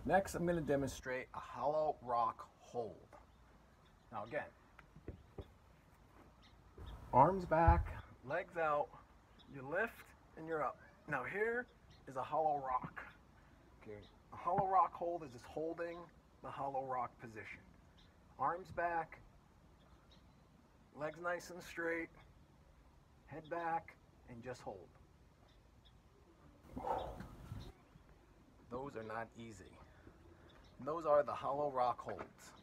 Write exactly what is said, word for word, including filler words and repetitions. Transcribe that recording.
Next, I'm going to demonstrate a hollow rock hold. Now again, arms back, legs out, you lift and you're up. Now here is a hollow rock. Okay, a hollow rock hold is just holding the hollow rock position. Arms back, legs nice and straight, head back, and just hold. Those are not easy. Those are the hollow rock holds.